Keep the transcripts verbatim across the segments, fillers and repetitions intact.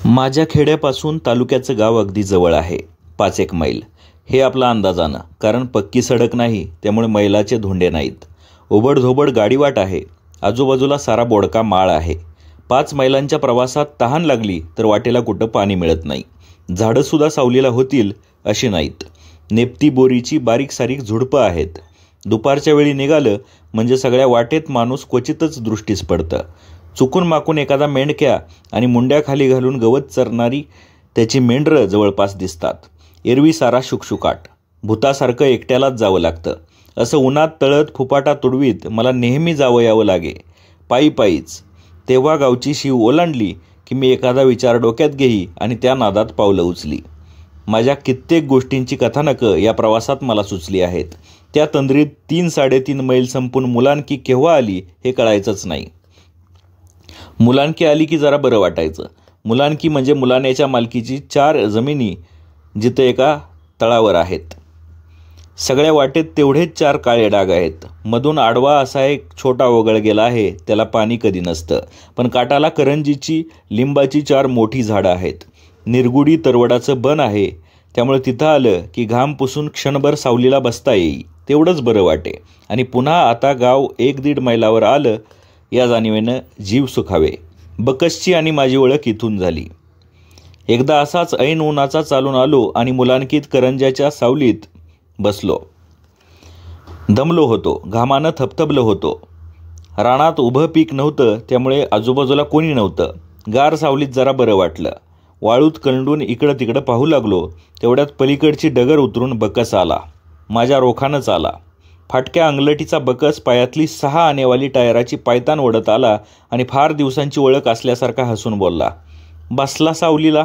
माझ्या खेड्यापासून तालुक्याचं गाव अगदी जवळ आहे, पाच एक मैल. हे आपला अंदाजानं, कारण पक्की सडक नाही, त्यामुळे मैलाचे धोंडे नाहीत. ओबडधोबड गाडीवाट आहे. आजूबाजूला सारा बोडका माळ आहे. पाच मैलांच्या प्रवासात तहान लागली तर वाटेला कुठं पाणी मिळत नाही. झाडंसुद्धा सावलीला होतील अशी नाहीत. नेपती बोरीची बारीक सारीक झुडपं आहेत. दुपारच्या वेळी निघालं म्हणजे सगळ्या वाटेत माणूस क्वचितच दृष्टीस पडतं. चुकून माकून एखादा मेंढक्या आणि मुंड्याखाली घालून गवत चरणारी त्याची मेंढरं जवळपास दिसतात. एरवी सारा शुकशुकाट. भूतासारखं एकट्यालाच जावं लागतं. असं उन्हात तळत फुपाटा तुडवीत मला नेहमी जावं यावं लागे, पायी पायीच. तेव्हा गावची शीव ओलांडली की मी एखादा विचार डोक्यात घेई आणि त्या नादात पावलं उचली. माझ्या कित्येक गोष्टींची कथानकं या प्रवासात मला सुचली आहेत. त्या तंद्रीत तीन साडेतीन मैल संपून मुलांकी केव्हा आली हे कळायचंच नाही. मुलांकी आली की जरा बरं वाटायचं. मुलांकी म्हणजे मुलाण्याच्या मालकीची चार जमिनी जिथं एका तळावर आहेत. सगळ्या वाटेत तेवढेच चार काळे डाग आहेत. मधून आडवा असा एक छोटा ओघळ गेला आहे, त्याला पाणी कधी नसतं. पण काटाला करंजीची लिंबाची चार मोठी झाडं आहेत. निरगुडी तरवडाचं बन आहे, त्यामुळे तिथं आलं की घाम पुसून क्षणभर सावलीला बसता येई, तेवढंच बरं वाटे. आणि पुन्हा आता गाव एक दीड मैलावर आलं या जाणीवेनं जीव सुखावे. बकसची आणि माझी ओळख इथून झाली. एकदा असाच ऐन उन्हाचा चालून आलो आणि मुलांकीत करंजाच्या सावलीत बसलो. दमलो होतो, घामानं थपथपलो होतो. रानात उभं पीक नव्हतं, त्यामुळे आजूबाजूला कोणी नव्हतं. गार सावलीत जरा बरं वाटलं. वाळूत कलंडून इकडं तिकडं पाहू लागलो. तेवढ्यात पलीकडची डगर उतरून बकस आला. माझ्या रोखानंच आला. फाटक्या अंगलटीचा बकस पायातली सहा आनेवाली टायराची पायतान ओढत आला आणि फार दिवसांची ओळख असल्यासारखा हसून बोलला. बसला सावलीला.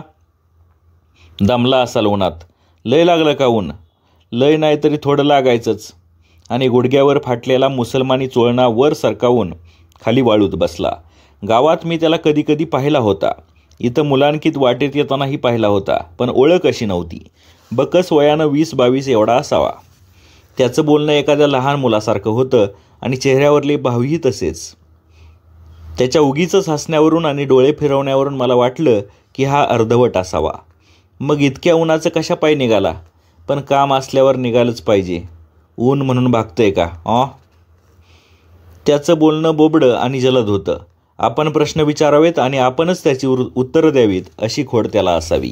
दमला असाल उन्हात. लय लागलं का ऊन? लय नाही तरी थोडं लागायचंच. आणि गुडघ्यावर फाटलेला मुसलमानी चोळणा वर सरकावून खाली वाळूत बसला. गावात मी त्याला कधी कधी पाहिला होता. इथं मुलांकीत वाटेत येतानाही पाहिला होता, पण ओळख अशी नव्हती. बकस वयानं वीस बावीस एवढा असावा. त्याचं बोलणं एखाद्या लहान मुलासारखं होतं आणि चेहऱ्यावरले भावही तसेच. त्याच्या उगीचंच हसण्यावरून आणि डोळे फिरवण्यावरून मला वाटलं की हा अर्धवट असावा. मग इतक्या उन्हाचं कशा पायी निघाला? पण काम असल्यावर निघालंच पाहिजे. ऊन म्हणून भागतंय का? ऑ त्याचं बोलणं बोबडं आणि जलद होतं. आपण प्रश्न विचारावेत आणि आपणच त्याची उत्तरं द्यावीत अशी खोड त्याला असावी.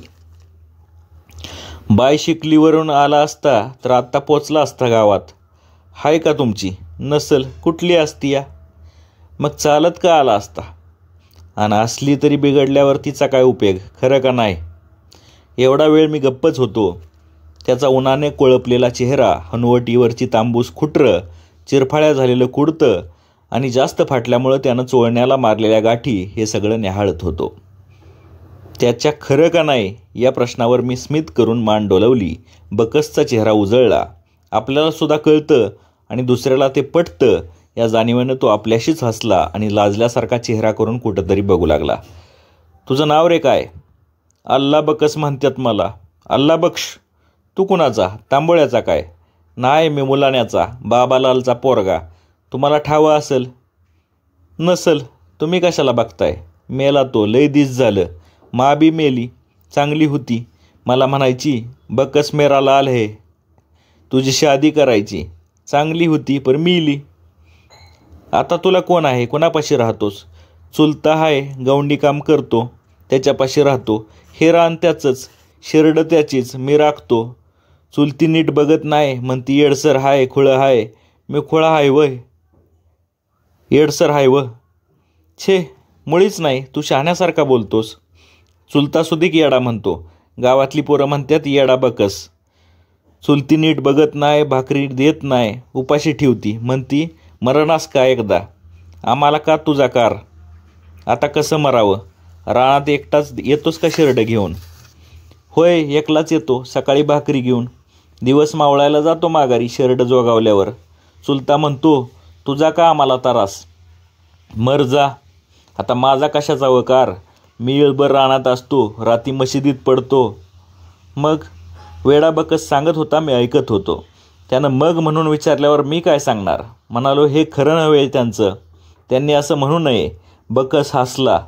बाय शिकलीवरून आला असता तर आत्ता पोचला असता गावात. हाय का तुमची? नसल कुठली असती या? मग चालत का आला असता? आणि असली तरी बिघडल्यावर तिचा काय उपयोग, खरं का नाही? एवढा वेळ मी गप्पच होतो. त्याचा उन्हाने कोळपलेला चेहरा, हनुवटीवरची तांबूस खुटरं, चिरफाळ्या झालेलं कुडतं आणि जास्त फाटल्यामुळं त्यानं चोळण्याला मारलेल्या गाठी हे सगळं न्याहाळत होतो. त्याच्या खरं का नाही या प्रश्नावर मी स्मित करून मान डोलवली. बकसचा चेहरा उजळला. आपल्याला सुद्धा कळतं आणि दुसऱ्याला ते पटतं या जाणीवेनं तो आपल्याशीच हसला आणि लाजल्यासारखा चेहरा करून कुठंतरी बघू लागला. तुझं नाव रे काय? अल्ला बकस म्हणतात मला. अल्ला बक्ष. तू कुणाचा? तांबोळ्याचा काय? नाही, मी मुलाण्याचा, बाबालालचा पोरगा. तुम्हाला ठावं असेल. नसल. तुम्ही कशाला बघताय? मेला तो, लय दिस झालं. मा बी मेली, चांगली होती. मला म्हणायची बकस मेरा लाल है, तुझी शादी करायची. चांगली होती पर मिली. आता तुला कोण आहे? कोणापाशी राहतोस? चुलता हाय, गवंडी काम करतो, त्याच्यापाशी राहतो. हे रान त्याचंच, शिरडं त्याचीच, मी राखतो. चुलती नीट बघत नाही, म्हणती येडसर हाय, खुळं हाय. मी खुळा हाय वय? येडसर हाय व? छे, मुळीच नाही. तू शहाण्यासारखा बोलतोस. चुलता सुधिक येडा म्हणतो. गावातली पोरं म्हणतात येडा बकस. चुलती नीट बघत नाही, भाकरी देत नाही, उपाशी ठेवती. म्हणती मरणास का एकदा? आम्हाला का तुझा कार? आता कसं मरावं? रानात एकटाच येतोस का शिरडं घेऊन? होय, एकलाच येतो, सकाळी भाकरी घेऊन. दिवस मावळायला जातो माघारी शिरडं जोगावल्यावर. चुलता म्हणतो तुझा का आम्हाला त्रास? मर जा. आता माझा कशाचा वकार? मी येळभर रानात असतो, राती मशिदीत पडतो. मग वेडा बकस सांगत होता, मी ऐकत होतो. त्यानं मग म्हणून विचारल्यावर मी काय सांगणार? म्हणालो हे खरं नव्हे त्यांचं, त्यांनी असं म्हणू नये. बकस हसला.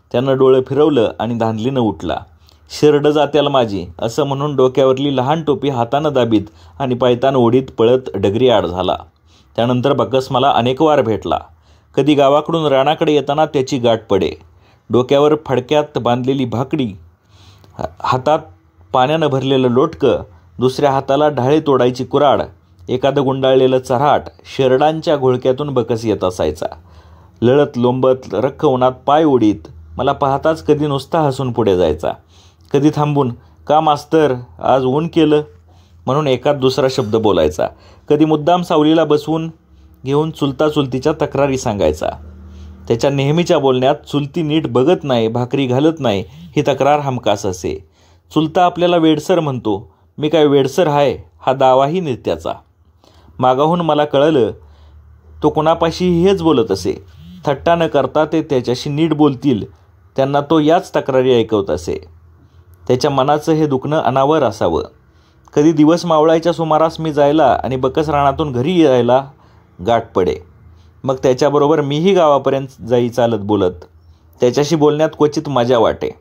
त्यानं डोळं फिरवलं आणि धांदलीनं उठला. शिरड जात्याल माझी असं म्हणून डोक्यावरली लहान टोपी हातानं दाबीत आणि पायतान ओढीत पळत डगरी आड झाला. त्यानंतर बकस मला अनेक वार भेटला. कधी गावाकडून रानाकडे येताना त्याची गाठ पडे. डोक्यावर फडक्यात बांधलेली भाकडी, हातात पाण्यानं भरलेलं लोटकं, दुसऱ्या हाताला ढाळे तोडायची कुऱ्हाड, एखादं गुंडाळलेलं चऱ्हाट, शेरडांच्या घोळक्यातून बकस येत असायचा. लळत लोंबत रख्ख उन्हात पाय ओढीत मला पाहताच कधी नुसता हसून पुढे जायचा, कधी थांबून का मास्तर आज ऊन केलं म्हणून एकात दुसरा शब्द बोलायचा, कधी मुद्दाम सावलीला बसवून घेऊन चुलता चुलतीच्या तक्रारी सांगायचा. त्याच्या नेहमीच्या बोलण्यात चुलती नीट बघत नाही, भाकरी घालत नाही ही तक्रार हमखास असे. चुलता आपल्याला वेडसर म्हणतो, मी काय वेडसर आहे हा दावाही नित्याचा. मागाहून मला कळलं तो कुणापाशी हेच बोलत असे. थट्टा न करता ते त्याच्याशी नीट बोलतील त्यांना तो याच तक्रारी ऐकवत असे. त्याच्या मनाचं हे दुखणं अनावर असावं. कधी दिवस मावळायच्या सुमारास मी जायला आणि बकस रानातून घरी यायला गाठ पडे. मग त्याच्याबरोबर मीही गावापर्यंत जाई चालत बोलत. त्याच्याशी बोलण्यात क्वचित मजा वाटे.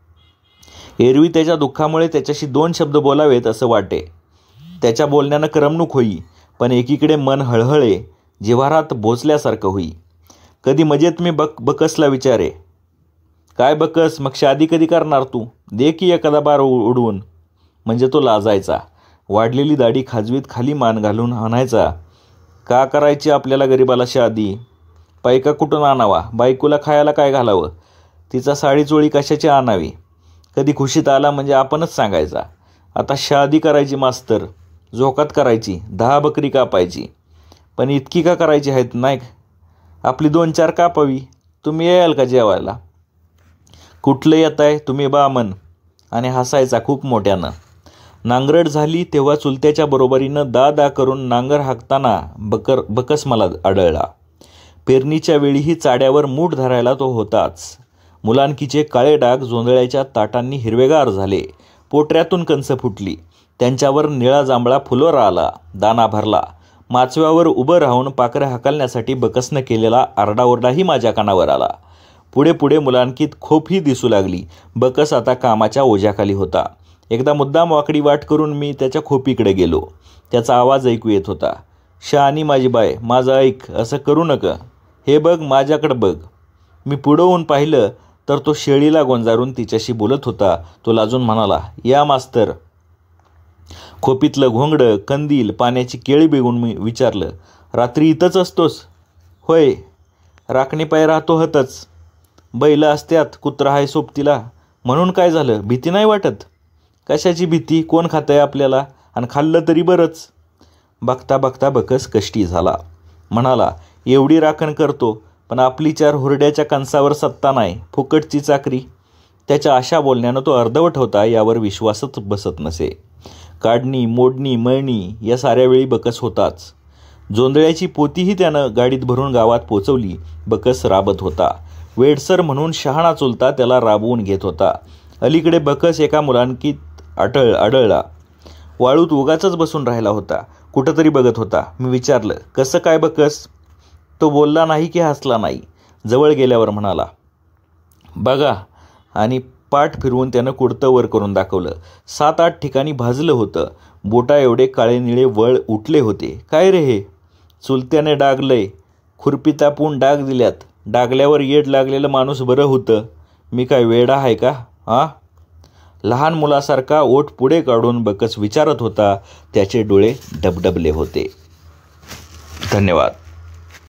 एरवी त्याच्या दुःखामुळे त्याच्याशी दोन शब्द बोलावेत असं वाटे. त्याच्या बोलण्यानं करमणूक होई, पण एकीकडे मन हळहळे, जिव्हारात भोचल्यासारखं होई. कधी मजेत मी बक बकसला विचारे, काय बकस मग शादी कधी करणार तू, दे की एखादा बार उडवून. म्हणजे तो लाजायचा. वाढलेली दाढी खाजवीत खाली मान घालून म्हणायचा, का करायची आपल्याला गरीबाला शादी, पैका कुठून आणावा, बायकोला खायला काय घालावं, तिचा साडी चोळी कशाची आणावी. कधी खुशीत आला म्हणजे आपणच सांगायचा, आता शादी करायची मास्तर, झोकात करायची, दहा बकरी कापायची. पण इतकी का करायची आहेत नाही, आपली दोन चार कापावी, तुम्ही याल का जेवायला. कुठलं येत आहे तुम्ही बामन, आणि हसायचा खूप मोठ्यानं. नांगरट झाली तेव्हा चुलत्याच्या बरोबरीनं दा दा करून नांगर हाकताना बकर बकस मला आढळला. पेरणीच्या वेळीही चाड्यावर मूठ धरायला तो होताच. मुलांकीचे काळे डाग जोंधळ्याच्या ताटांनी हिरवेगार झाले. पोटऱ्यातून कंस फुटली. त्यांच्यावर निळा जांभळा फुलोरा आला. दाना भरला. माचव्यावर उभं राहून पाखरं हाकलण्यासाठी बकसनं केलेला आरडाओरडाही माझ्या कानावर आला. पुढे पुढे मुलांकीत खोपही दिसू लागली. बकस आता कामाच्या ओझ्याखाली होता. एकदा मुद्दाम वाकडी वाट करून मी त्याच्या खोपीकडे गेलो. त्याचा आवाज ऐकू येत होता, शहाणी माझी बाय, माझं ऐक, असं करू नका, हे बघ माझ्याकडं बघ. मी पुढं होऊन पाहिलं तर तो शेळीला गोंजारून तिच्याशी बोलत होता. तो लाजून म्हणाला, या मास्तर. खोपीतलं घोंगडं, कंदील, पाण्याची केळी बेगून मी विचारलं, रात्री इथंच असतोस. होय, राखणी पाय राहतो हतच. बैल असत्यात, कुत्रा आहे सोबतीला, म्हणून काय झालं, भीती नाही वाटत. कशाची भीती, कोण खातंय आपल्याला, आणि खाल्लं तरी बरंच. बघता बघता बकस कष्टी झाला. म्हणाला, एवढी राखण करतो पण आपली चार हुरड्याच्या कणसावर सत्ता नाही, फुकटची चाकरी. त्याच्या अशा बोलण्यानं तो अर्धवट होता यावर विश्वासच बसत नसे. काढणी, मोडणी, मळणी या साऱ्या वेळी बकस होताच. जोंधळ्याची पोतीही त्यानं गाडीत भरून गावात पोचवली. बकस राबत होता. वेडसर म्हणून शहाणा चुलता त्याला राबवून घेत होता. अलीकडे बकस एका मुलांकीत आढळ आढळला. वाळूत उगाचच बसून राहिला होता. कुठंतरी बघत होता. मी विचारलं, कसं काय बकस. तो बोलला नाही की हसला नाही. जवळ गेल्यावर म्हणाला, बघा, आणि पाठ फिरवून त्यानं कुडतं वर करून दाखवलं. सात आठ ठिकाणी भाजलं होतं. बोटा एवढे काळे निळे वळ उठले होते. काय रे हे, चुलत्याने डागलंय, खुरपी तापून डाग दिल्यात. डागल्यावर येड लागलेलं माणूस बरं होतं. मी काय वेडा आहे का हां. लहान मुलासारखा ओठ पुढे काढून बकस विचारत होता. त्याचे डोळे डबडबले होते. धन्यवाद.